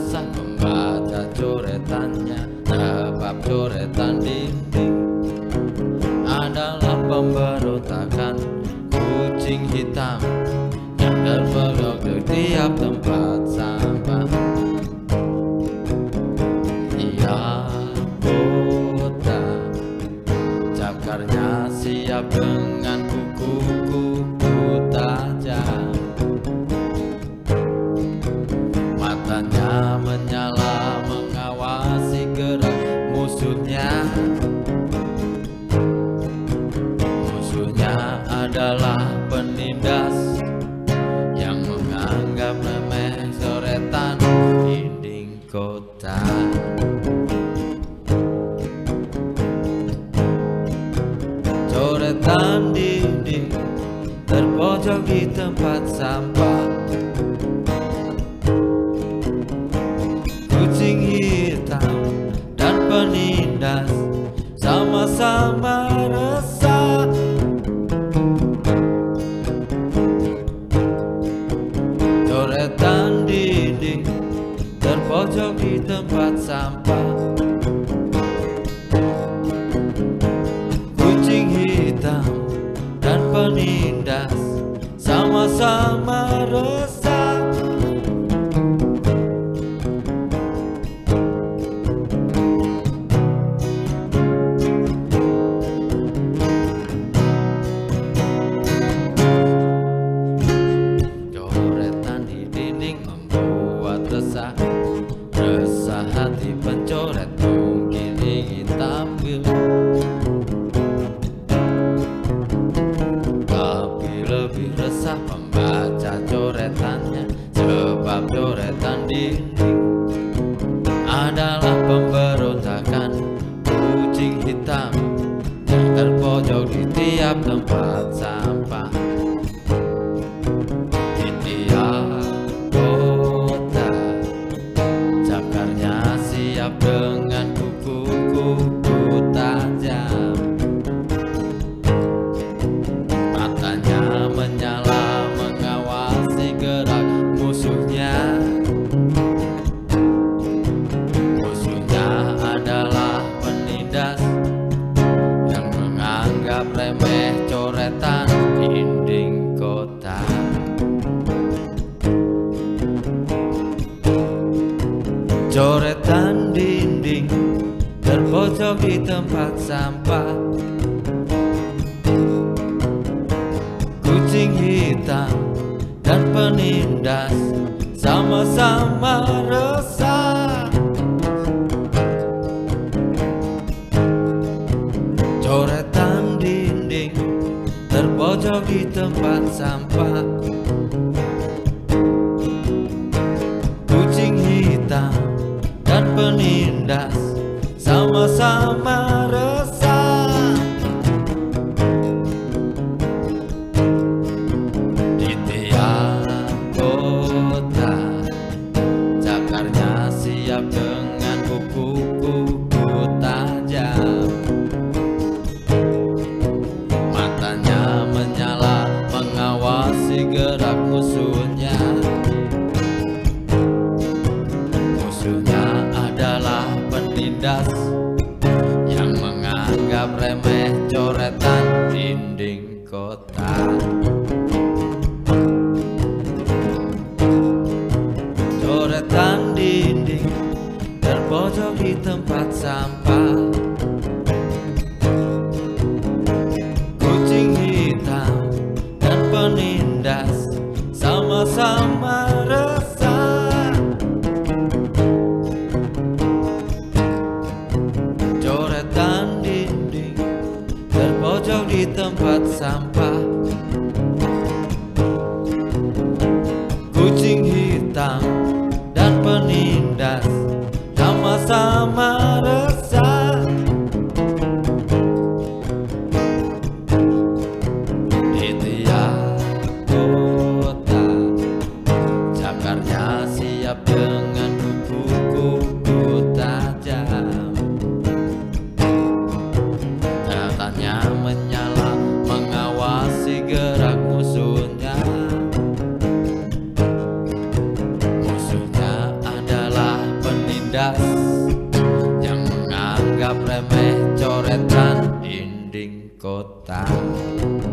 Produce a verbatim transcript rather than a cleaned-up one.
resah membaca coretannya, sebab coretan dinding adalah pemberontakan kucing hitam yang terpergok di tiap tempat sampah. Ia kota cakarnya siap dengan kuku-kuku tajam, matanya menyala mengawasi gerak musuhnya. Musuhnya adalah penindas yang menganggap remeh coretan dinding kota. Coretan dinding terpojok di tempat sampah. Kucing hitam dan penindas sama-sama resah. Coretan dinding terpojok di tempat sampah. Kucing hitam dan penindas sama-sama resah. Coretan di dinding membuat resah, resah hati pencoret mungkin ingin tampil, tapi lebih resah membaca coretannya, sebab coretan dinding adalah pemberontakan kucing hitam yang terpojok di tiap tempat sampah. Di tiap kota cakarnya siap dengan kuku-kuku tajam, matanya menyala mengawasi gerak musuhnya. Musuhnya adalah penindas yang menganggap remeh coretan dinding kota. Coretan dinding terpojok di tempat sampah. Kucing hitam dan penindas sama-sama resah. Coretan dinding terpojok di tempat sampah. Kucing hitam dan penindas sama-sama resah. Di tiap kota cakarnya siap dengan kuku-kuku tajam, matanya menyala mengawasi gerak musuhnya. Musuhnya adalah penindas yang menganggap remeh coretan dinding kota. Coretan dinding terpojok di tempat sampah. Kucing hitam dan penindas sama-sama resah. Coretan dinding terpojok di tempat sampah. Kucing hitam dan penindas sama-sama resah. menindas, yang menganggap remeh coretan dinding kota.